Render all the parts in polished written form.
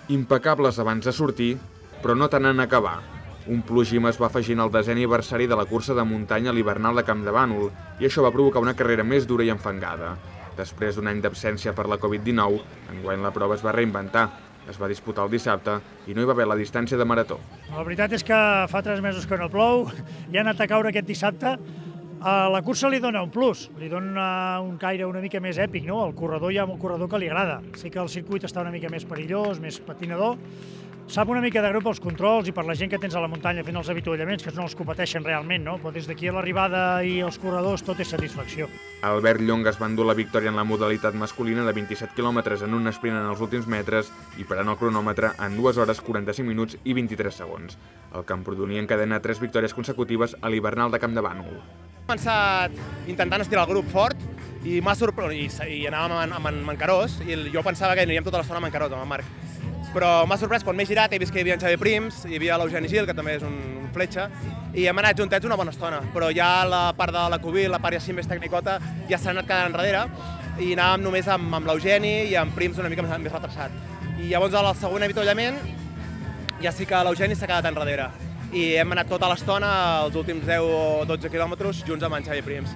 Impecables abans de sortir, però no tant en acabar. Un plogim es va afegir al 10è aniversari de la cursa de muntanya a l'hivernal de Campdevànol i això va provocar una carrera més dura i enfangada. Després d'un any d'absència per la Covid-19, enguany la prova es va reinventar. Es va disputar el dissabte i no hi va haver la distància de marató. La veritat és que fa 3 mesos que no plou i ha anat a caure aquest dissabte. A la cursa li dona un plus, li dona un caire una mica més èpic, no? Al corredor hi ha un corredor que li agrada. Sí que el circuit està una mica més perillós, més patinador. Sap una mica de greu pels controls i per la gent que tens a la muntanya fent els avituallaments, que no els competeixen realment, no? Però des d'aquí a l'arribada i els corredors tot és satisfacció. Albert Llonga es va endur la victòria en la modalitat masculina de 27 quilòmetres en un esprint en els últims metres i parant el cronòmetre en 2 hores 45 minuts i 23 segons. El camprodoní encadena 3 victòries consecutives a l'hivernal de Campdevànol. He començat intentant estirar el grup fort i m'ha sorprès, i anàvem amb en Mancarós, i jo pensava que aniríem tota l'estona amb Mancarós, amb en Marc. Però m'ha sorprès, quan m'he girat he vist que hi havia en Xavier Prims, hi havia l'Eugeni Gil, que també és un fletxa, i hem anat juntets una bona estona, però ja la part de la Cubil, la part ja així més tecnicota, ja s'ha anat quedant enrere, i anàvem només amb l'Eugeni i amb Prims una mica més retrasat. I llavors al segon avituallament ja sí que l'Eugeni s'ha quedat enrere, i hem anat tota l'estona, els últims 10 o 12 quilòmetres, junts amb en Xavier Prims.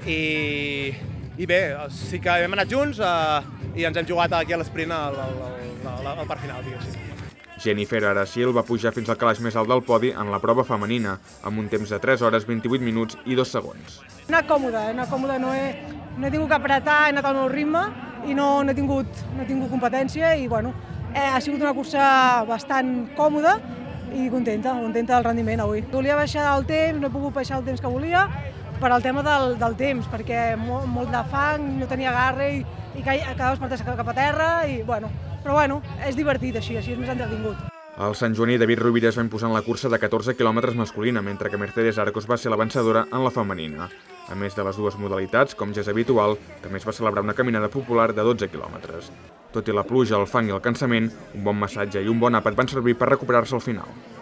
I bé, sí que hem anat junts i ens hem jugat aquí a l'esprint al part final, diguéssim. Jennifer Arasil va pujar fins al calaix més alt del podi en la prova femenina, amb un temps de 3 hores 28 minuts i 2 segons. He anat còmode, no he tingut que apretar, he anat al meu ritme i no he tingut competència i bueno, ha sigut una cursa bastant còmoda i contenta del rendiment avui. Volia baixar el temps, no he pogut baixar el temps que volia per al tema del temps, perquè molt de fang, no tenia agarre i quedaves per cap a terra i bueno, però bueno, és divertit així és més entretingut. El santjoaní David Rovira es va imposar en la cursa de 14 quilòmetres masculina, mentre que Mercedes Arcos va ser la vencedora en la femenina. A més de les dues modalitats, com ja és habitual, també es va celebrar una caminada popular de 12 quilòmetres. Tot i la pluja, el fang i el cansament, un bon massatge i un bon àpat van servir per recuperar-se al final.